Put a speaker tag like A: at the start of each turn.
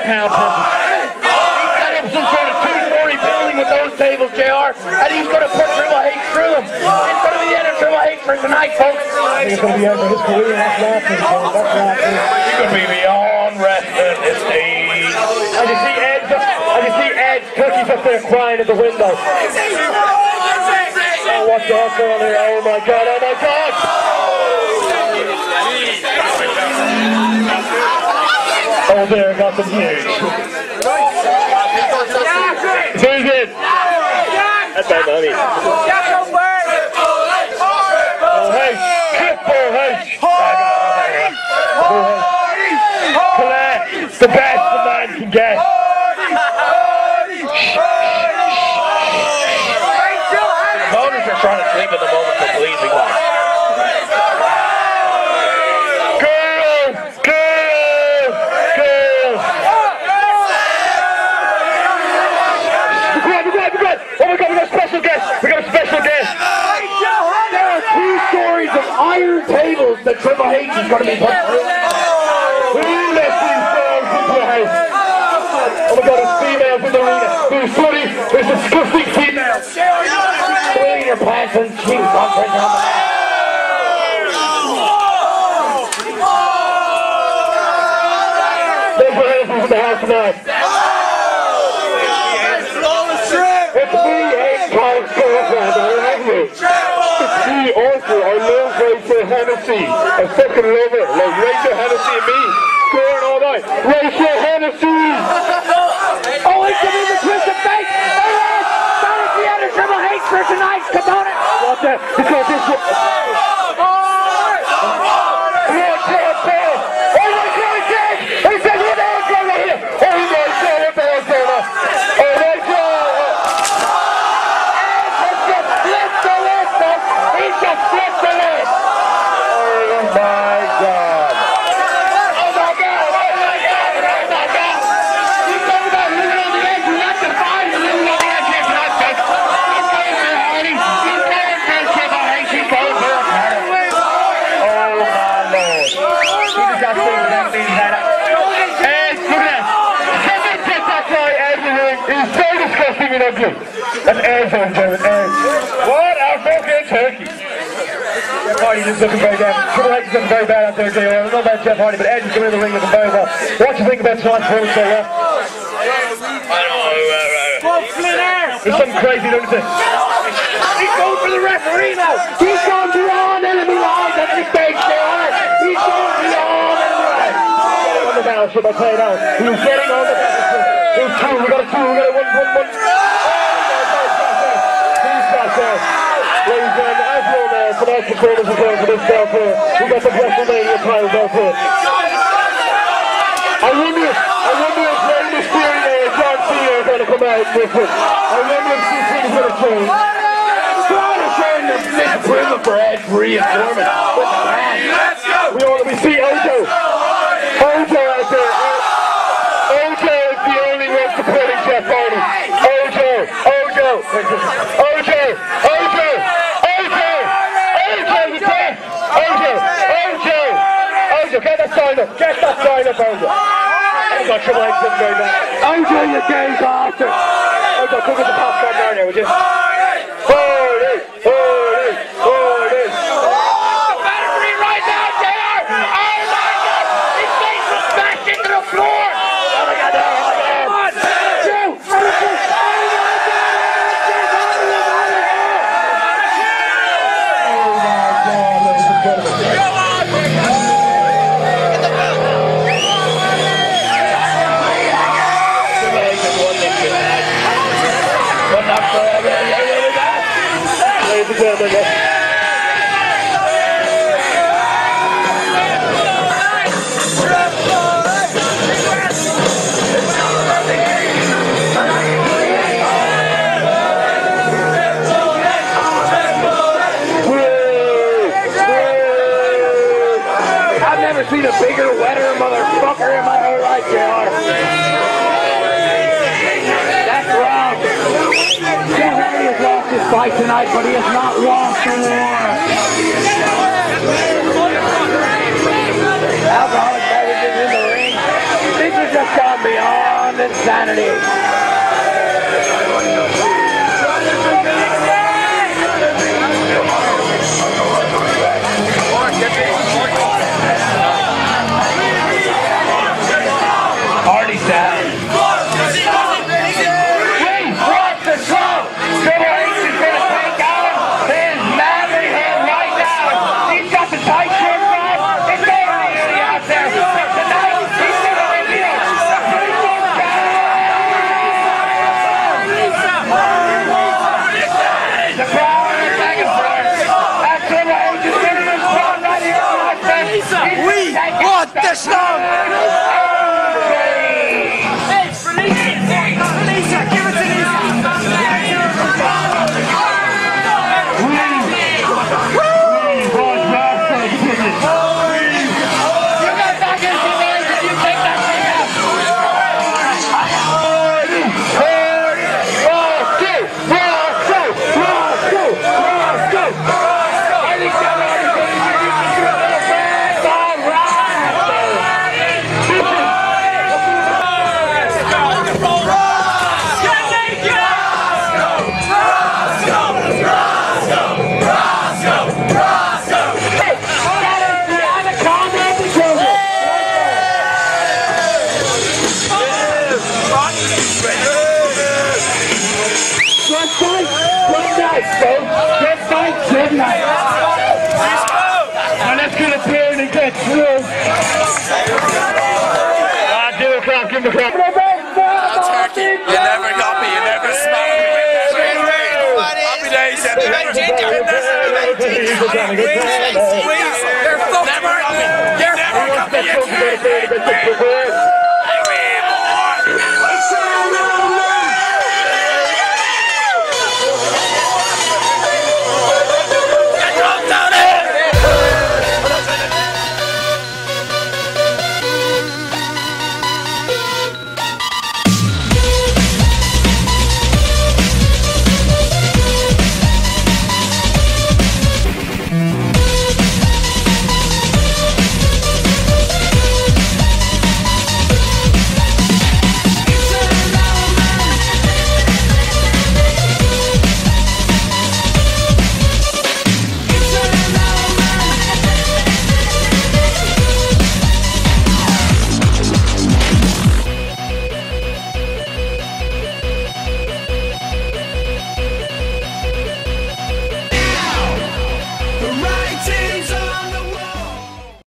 A: pound pussy. He set up some sort of two-story building with those tables, JR, and he's going to put Triple H through them. It's going to be the end of Triple H for tonight, folks.
B: It's going to be the end of his career. That's laughing.
A: He's going to be beyond wrestling this stage.
B: I can see Ed's cookies up there crying at the window. Oh, what's that going there? Oh my God! Oh my God! Oh, there, got some huge. Who's it? That's my money. Oh, hey, Triple H. The best the man can get.
A: The voters are trying to sleep at the moment, so please be quiet. Iron tables that Triple H is going to be put through.
B: Who lets these dogs into the house? Oh my God, there's females in the arena. There's bloody, there's disgusting females.
A: Clean your pants and cheese on the
B: There's the houses in the house tonight. It's me, Ace Cobb's girlfriend, I love you. It's me, Arthur, I love Rachel Hennessy. I fucking love her. Like Rachel Hennessy and me. Scoring all night. Rachel Hennessy!
A: Oh, it's going to be the twist of fate! Alright! That is the end of Triple H for tonight's component!
B: What's that? Because this one... That's Ed's on German. What a fucking turkey! Jeff Hardy is looking very bad. Triple H is looking very bad out there, JR. I don't know about Jeff Hardy, but Ed is coming in the ring looking very well. What do you think about tonight's performance, JR? There's something crazy, don't you think?
A: He's going for the referee now! He's going beyond enemy lines at this stage, JR! He's going beyond enemy lines!
B: On the battleship, I play it out. He was getting on the battleship. There's two, we got a two, we got a one. Ladies and gentlemen, as you all know, tonight's performance is going for this belt here. We got the WrestleMania title belt here. I wonder if Rey Mysterio and John Cena are going to come out different. I wonder if these things are going to change.
A: Trying to turn the big privilege for Ed reinforcement with the hand.
B: We see Ojo. Ojo out there. Ojo is the only one supporting Jeff Hardy. Ojo. Get that sign up, Ojo. Ojo, Triple H looking very bad.
A: Ojo, you gay bastard!
B: Ojo, cook at the popcorn down there, would you? Hardy!
A: Battery right now, JR! Oh my God! His face was smashed into the floor! Oh my God, I've never seen a bigger, wetter motherfucker in my whole life, JR. That's wrong. Jeff Hardy has lost his fight tonight, but he has not lost the war. Alcoholic beverages in the ring. Things have just gone beyond. insanity. Party sound. Wait, watch the show. Triple H is going to take out his manly head right now. He's got the tight shirt on. It's already out there. But tonight, he's going to reveal the power of the Megaforce. That Triple H is getting his spot right here on the fence.
C: We want the show!
A: Good night. Now let's get a beer and get through. Do a crowd, give him a crowd.
C: Turkey, you never got me, you never smelled me. Happy days, you never got me. They're fucking never got me. You're never got me.